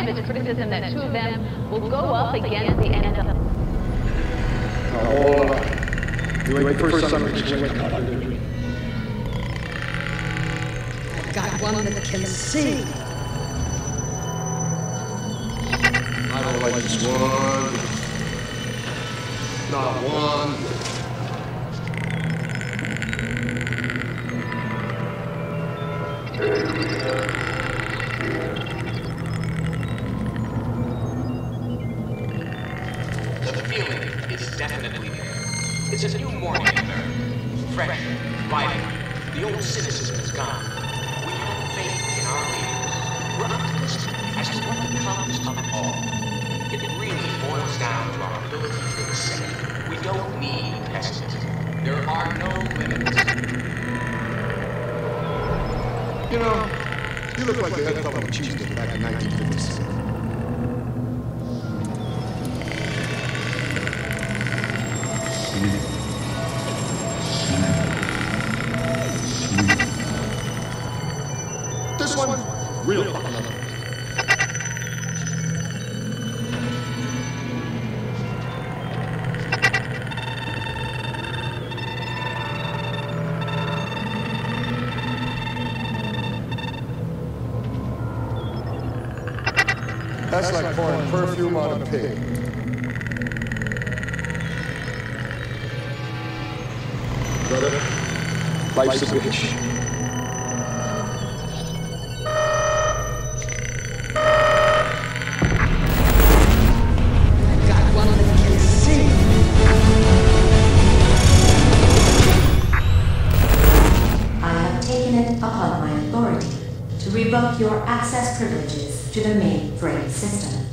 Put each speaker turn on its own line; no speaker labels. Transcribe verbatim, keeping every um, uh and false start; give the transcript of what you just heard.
of his criticism that two of them will go up against the N S A.
Now hold on. You wait for some exchange.
I've got one that can see.
I don't like this one. Not one.
The feeling is definitely there. It's a new morning in America. Fresh, vibrant. The old cynicism is gone. We have faith in our leaders. We're optimistic as to what the comes of it all. It really boils down to our ability to accept. We don't need pessimism. There are no limits.
You know, you look like the head fellow Tuesday back in nineteen fifty-seven. This one, real fucking up. That's like pouring perfume on a pig. Brother, life's a bitch.
I've got one that can see.
I have taken it upon my authority to revoke your access privileges to the mainframe system.